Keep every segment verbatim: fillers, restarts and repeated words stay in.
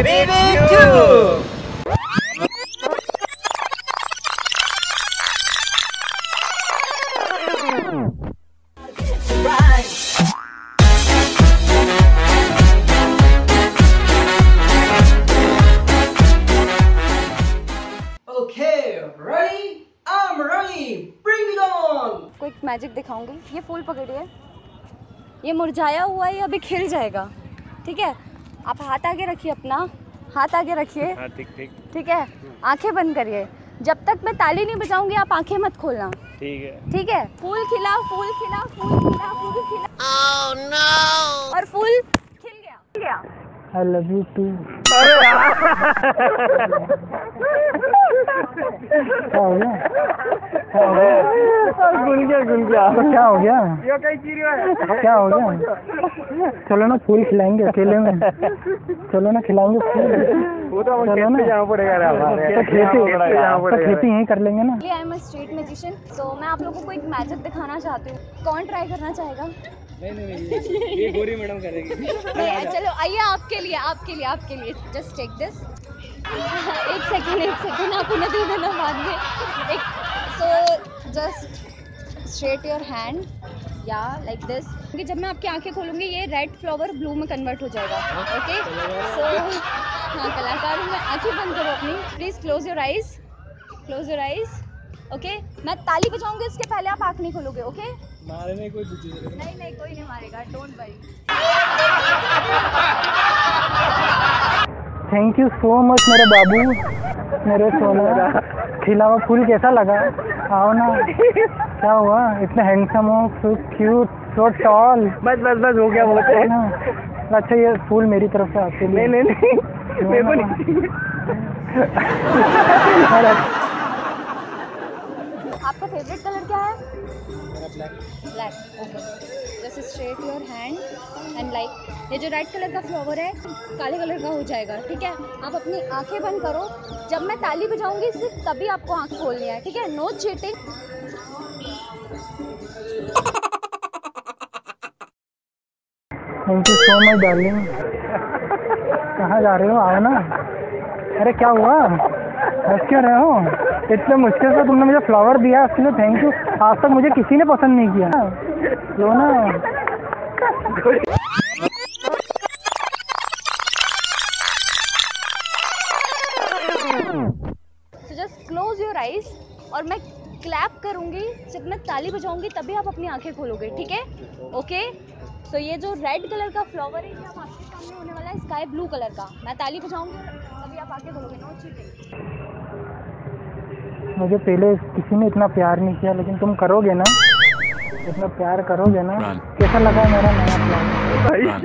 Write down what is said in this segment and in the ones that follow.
Baby, it's you. Okay, ready? I'm ready. Bring it on. Quick magic दिखाऊंगी। ये फूल पकड़िए, ये मुरझाया हुआ है, ये अभी खिल जाएगा। ठीक है, आप हाथ आगे रखिए, अपना हाथ आगे रखिए। हाँ, ठीक ठीक ठीक है, आंखें बंद करिए। जब तक मैं ताली नहीं बजाऊंगी आप आंखें मत खोलना। ठीक है ठीक है। फूल खिला, फूल खिला, फूल खिला, फूल खिला। oh, no! और फूल खिल गया, खिल गया। I love you too. क्या हो गया? क्या हो गया? गुल गया, गुल गया। क्या हो गया? क्या हो गया? चलो ना फूल खिलाएंगे अकेले में। चलो ना खिलाएंगे फूल। वो तो चलो ना यहाँ पड़ेगा। तो खेती तो खेती यहीं कर लेंगे ना। I am a street magician, तो मैं आप लोगों को एक मैजिक दिखाना चाहती हूँ। कौन ट्राई करना चाहेगा? नहीं नहीं नहीं, ये गोरी मैडम करेगी। नहीं, चलो आइए, आपके लिए आपके लिए आपके लिए जस्ट टेक दिस। एक सेकंड एक सेकंड आपको न दे देना बाद में। एक so just straight your hand या लाइक दिस, क्योंकि जब मैं आपकी आंखें खोलूंगी ये रेड फ्लावर ब्लू में कन्वर्ट हो जाएगा। ओके, सो हाँ कलाकार में आंखें बंद करो अपनी। Please close your eyes, close your eyes. Okay, मैं ताली बजाऊंगी, इसके पहले आप आंख नहीं खोलोगे। ओके, मारने कोई नहीं नहीं कोई नहीं मारेगा, don't worry. Thank you so much मेरे बाबू, मेरे सोना। खिला हुआ फूल कैसा लगा? आओ ना। क्या हुआ? इतने हैंडसम हो, सो क्यूट, सो टॉल। बस बस बस हो गया, बहुत है ना। अच्छा ये फूल मेरी तरफ से आपके लिए। नहीं नहीं नहीं, मेरे को नहीं। आपका फेवरेट कलर क्या है? Black. Black, okay. Just straight your hand and like ये जो रेड कलर का फ्लावर है काले कलर का हो जाएगा। ठीक है, आप अपनी आंखें बंद करो। जब मैं ताली बजाऊंगी सिर्फ तभी आपको आंख खोलनी है। ठीक है, no cheating. Thank you so much darling. कहाँ जा रहे हो? आओ ना। अरे क्या हुआ? हंस क्यों रहे हो? इतने मुश्किल से तुमने मुझे फ्लावर दिया, उसके लिए थैंक यू। आज तक मुझे किसी ने पसंद नहीं किया। लो ना। So just close your eyes और मैं क्लैप करूंगी, जब मैं ताली बजाऊंगी तभी आप अपनी आंखें खोलोगे। ठीक है, ओके। सो ये जो रेड कलर का फ्लावर है ये अब आपके सामने होने वाला है स्काई ब्लू कलर का। मैं ताली बजाऊंगी तभी आप आंखें खोलोगे, नो चीटिंग। मुझे पहले किसी ने इतना प्यार नहीं किया, लेकिन तुम करोगे ना, इतना प्यार करोगे ना। कैसा लगा मेरा नया प्यार?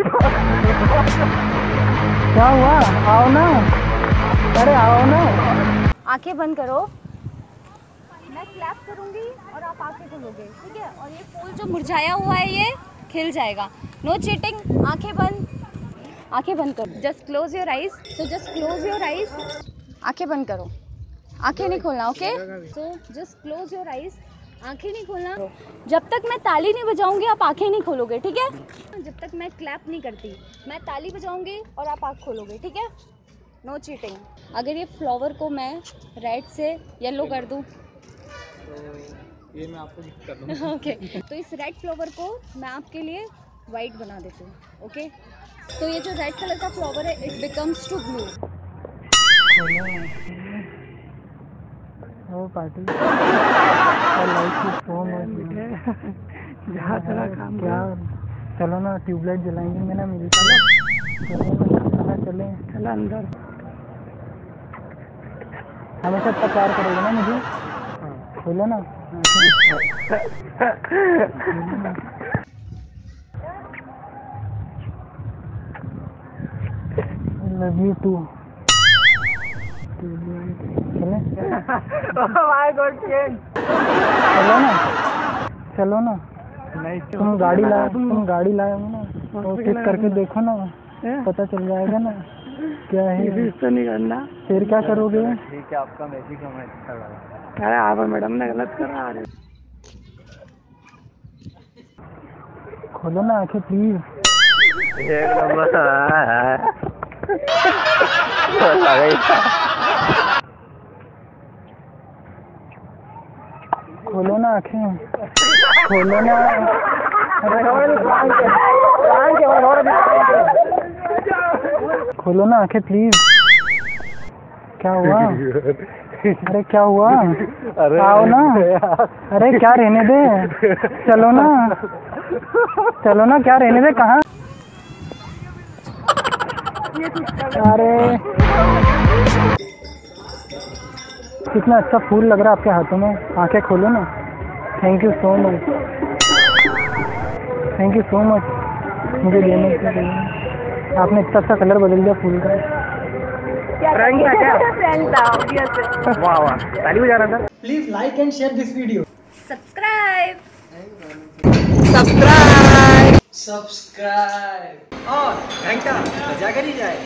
क्या हुआ? आओ ना। अरे आओ ना। आंखें बंद करो, मैं क्लैप करूंगी और आप आंखें खोलोगे। ठीक है, और ये फूल जो मुरझाया हुआ है ये खिल जाएगा। नो चीटिंग, आंखें बंद, आंखें बंद करो। Just close your eyes. So just close your eyes, आंखें बंद करो, आंखें नहीं खोलना। Okay, so just close your eyes, आंखें नहीं खोलना। जब तक मैं ताली नहीं बजाऊंगी आप आंखें नहीं खोलोगे। ठीक है, जब तक मैं क्लैप नहीं करती, मैं ताली बजाऊंगी और आप आंख खोलोगे। ठीक है, नो चीटिंग। अगर ये फ्लावर को मैं रेड से येलो कर दूं तो ये मैं आपको गिफ्ट कर दूंगा। ओके, तो इस रेड फ्लावर को मैं आपके लिए वाइट बना देती हूँ। ओके, तो ये जो रेड कलर का फ्लावर है इट बिकम्स टू ब्लू। ओ party, I like you so much. जहाँ चला काम क्या। चलो ना ट्यूबलाइट जलाएंगे मैं ना मेरी। चलो चले, चला अंदर। हमेशा इतना प्यार करोगे ना मुझे? बोलो ना। Love you too. चले? चलो ना, चलो ना। तुम गाड़ी लाए, तुम गाड़ी लाए हो ना, तो ठीक करके देखो ना, पता चल जाएगा ना क्या है। तो नहीं करना, फिर क्या करोगे? ठीक है, आपका मैजिक हमें अच्छा लगा। अरे आप मैडम ने गलत करा। खोलो ना आंखें प्लीज। एक नंबर। खोलो ना आँखें, खोलो ना। खोलो ना आँखें प्लीज। क्या हुआ? अरे क्या हुआ? अरे आओ ना। अरे क्या रहने दे, चलो ना, चलो ना, क्या रहने दे, कहाँ? अरे कितना अच्छा फूल लग रहा है आपके हाथों में। आंखें खोलो ना। Thank you so much, thank you so much मुझे देने के लिए। आपने इतना अच्छा कलर बदल दिया फूल का। फ्रेंड था क्या? फ्रेंड था, ऑब्वियसली। वाह वाह, ताली बजा रहा था। Please like and share this video. Subscribe Subscribe और घंटा बजा कर ही जाए।